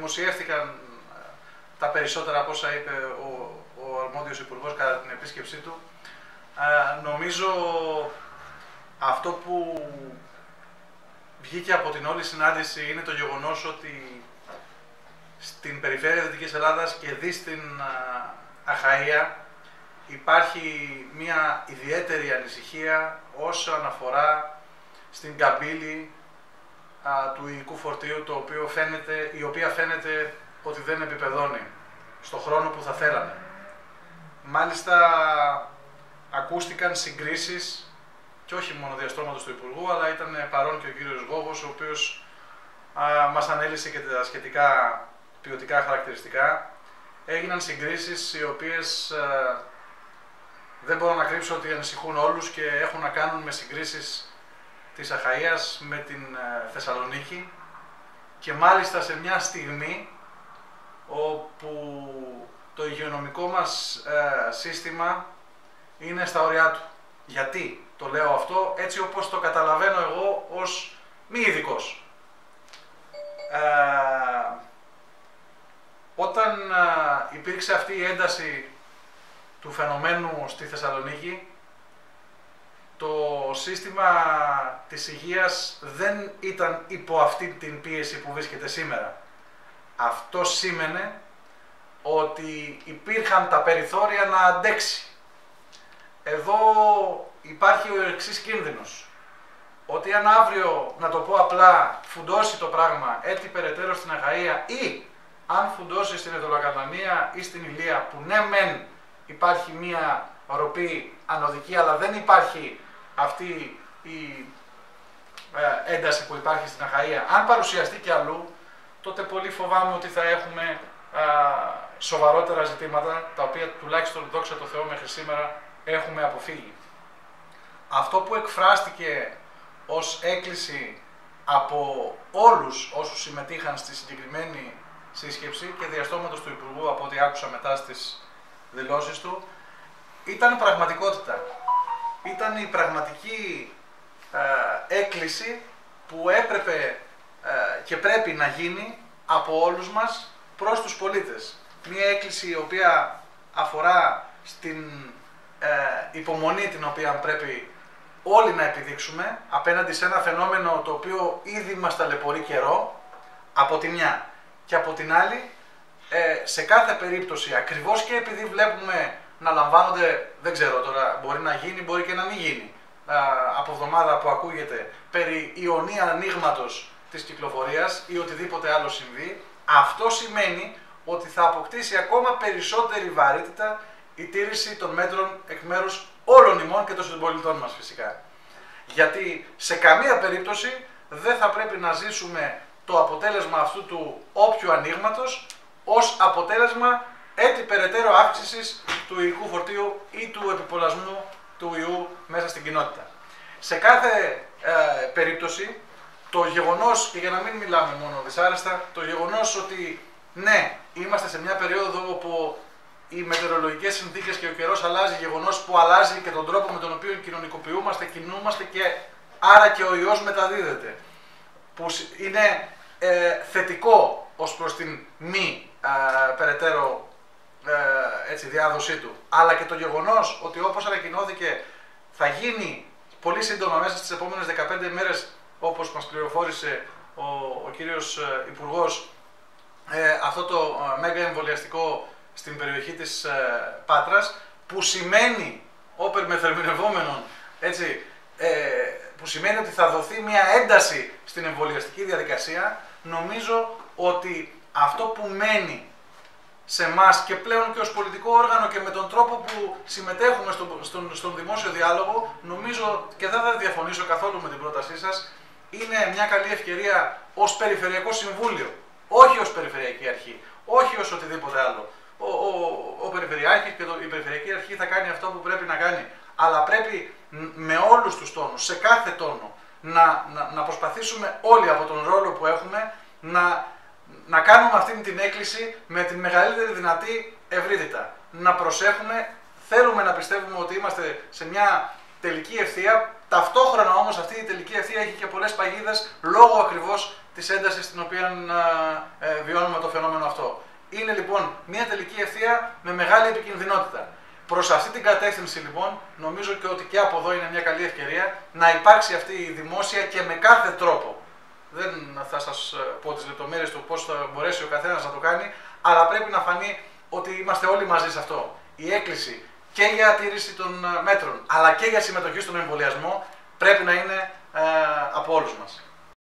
δημοσιεύτηκαν τα περισσότερα από όσα είπε ο αρμόδιος υπουργός κατά την επίσκεψή του. Νομίζω αυτό που βγήκε από την όλη συνάντηση είναι το γεγονός ότι στην περιφέρεια Δυτικής Ελλάδας και δι στην Αχαΐα υπάρχει μια ιδιαίτερη ανησυχία όσον αφορά στην καμπύλη του υλικού φορτίου, η οποία φαίνεται ότι δεν επιπεδώνει στο χρόνο που θα θέλανε. Μάλιστα ακούστηκαν συγκρίσεις και όχι μόνο διαστρώματος του Υπουργού, αλλά ήταν παρόν και ο κύριος Γόγος, ο οποίος μας ανέλησε και τα σχετικά ποιοτικά χαρακτηριστικά. Έγιναν συγκρίσεις οι οποίες δεν μπορώ να κρύψω ότι ανησυχούν όλους και έχουν να κάνουν με συγκρίσεις της Αχαΐας με την Θεσσαλονίκη, και μάλιστα σε μια στιγμή όπου το υγειονομικό μας σύστημα είναι στα ωριά του. Γιατί το λέω αυτό? Έτσι όπως το καταλαβαίνω εγώ ως μη ειδικός. Όταν υπήρξε αυτή η ένταση του φαινομένου στη Θεσσαλονίκη, το σύστημα της υγείας δεν ήταν υπό αυτή την πίεση που βρίσκεται σήμερα. Αυτό σήμαινε ότι υπήρχαν τα περιθώρια να αντέξει. Εδώ υπάρχει ο εξής κίνδυνος, ότι αν αύριο, να το πω απλά, φουντώσει το πράγμα έτσι περαιτέρω στην Αχαΐα, ή αν φουντώσει στην Εδωλοκαρνανία ή στην Ηλία, που ναι μεν υπάρχει μία ροπή ανωδική, αλλά δεν υπάρχει αυτή η ένταση που υπάρχει στην Αχαΐα, αν παρουσιαστεί και αλλού, τότε πολύ φοβάμαι ότι θα έχουμε σοβαρότερα ζητήματα, τα οποία τουλάχιστον, δόξα τω Θεώ, μέχρι σήμερα έχουμε αποφύγει. Αυτό που εκφράστηκε ως έκκληση από όλους όσους συμμετείχαν στη συγκεκριμένη σύσκεψη και διαστόματος του Υπουργού, από ό,τι άκουσα μετά στις δηλώσεις του, ήταν πραγματικότητα. Ήταν η πραγματική έκκληση που έπρεπε και πρέπει να γίνει από όλους μας προς τους πολίτες. Μία έκκληση η οποία αφορά στην υπομονή την οποία πρέπει όλοι να επιδείξουμε απέναντι σε ένα φαινόμενο το οποίο ήδη μας ταλαιπωρεί καιρό, από τη μια, και από την άλλη σε κάθε περίπτωση, ακριβώς και επειδή βλέπουμε να λαμβάνονται, δεν ξέρω τώρα, μπορεί να γίνει, μπορεί και να μην γίνει, από εβδομάδα που ακούγεται περί ιονία ανοίγματος της κυκλοφορίας ή οτιδήποτε άλλο συμβεί, αυτό σημαίνει ότι θα αποκτήσει ακόμα περισσότερη βαρύτητα η τήρηση των μέτρων εκ μέρους όλων ημών και των συμπολιτών μας φυσικά. Γιατί σε καμία περίπτωση δεν θα πρέπει να ζήσουμε το αποτέλεσμα αυτού του όποιου ανοίγματος ως αποτέλεσμα έτσι περαιτέρω αύξησης του υλικού φορτίου ή του επιπολασμού του ιού μέσα στην κοινότητα. Σε κάθε περίπτωση, το γεγονός, και για να μην μιλάμε μόνο δυσάρεστα, το γεγονός ότι ναι, είμαστε σε μια περίοδο όπου οι μετεωρολογικές συνθήκες και ο καιρός αλλάζει, γεγονός που αλλάζει και τον τρόπο με τον οποίο κοινωνικοποιούμαστε, κινούμαστε και άρα και ο ιός μεταδίδεται, που είναι θετικό ως προς την μη περαιτέρω διάδοσή του, αλλά και το γεγονός ότι, όπως ανακοινώθηκε, θα γίνει πολύ σύντομα μέσα στις επόμενες 15 μέρες, όπως μας πληροφόρησε ο κύριος Υπουργός, αυτό το μέγα εμβολιαστικό στην περιοχή της Πάτρας, που σημαίνει, όπερ μεθερμινευόμενον, που σημαίνει ότι θα δοθεί μια ένταση στην εμβολιαστική διαδικασία. Νομίζω ότι αυτό που μένει σε εμάς και πλέον και ως πολιτικό όργανο και με τον τρόπο που συμμετέχουμε στον δημόσιο διάλογο, νομίζω, και δεν θα διαφωνήσω καθόλου με την πρότασή σας, είναι μια καλή ευκαιρία ως Περιφερειακό Συμβούλιο, όχι ως Περιφερειακή Αρχή, όχι ως οτιδήποτε άλλο. Ο Περιφερειάρχης και η Περιφερειακή Αρχή θα κάνει αυτό που πρέπει να κάνει, αλλά πρέπει με όλους τους τόνους, σε κάθε τόνο, να προσπαθήσουμε όλοι από τον ρόλο που έχουμε να κάνουμε αυτή την έκκληση με τη μεγαλύτερη δυνατή ευρύτητα. Να προσέχουμε, θέλουμε να πιστεύουμε ότι είμαστε σε μια τελική ευθεία Ταυτόχρονα όμως αυτή η τελική ευθεία έχει και πολλές παγίδες λόγω ακριβώς της έντασης στην οποία βιώνουμε το φαινόμενο αυτό. Είναι λοιπόν μια τελική ευθεία με μεγάλη επικινδυνότητα. Προς αυτή την κατεύθυνση λοιπόν νομίζω και ότι και από εδώ είναι μια καλή ευκαιρία να υπάρξει αυτή η δημόσια και με κάθε τρόπο. Δεν θα σας πω τις λεπτομέρειες του πώς θα μπορέσει ο καθένας να το κάνει, αλλά πρέπει να φανεί ότι είμαστε όλοι μαζί σε αυτό. Η έκκληση και για τήρηση των μέτρων, αλλά και για συμμετοχή στον εμβολιασμό πρέπει να είναι από όλους μας.